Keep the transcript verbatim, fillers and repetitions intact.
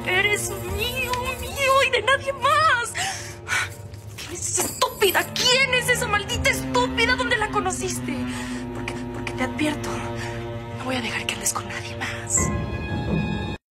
Eres mío, mío y de nadie más. ¿Quién es esa estúpida? ¿Quién es esa maldita estúpida? ¿Dónde la conociste? Porque, porque te advierto, no voy a dejar que andes con nadie más.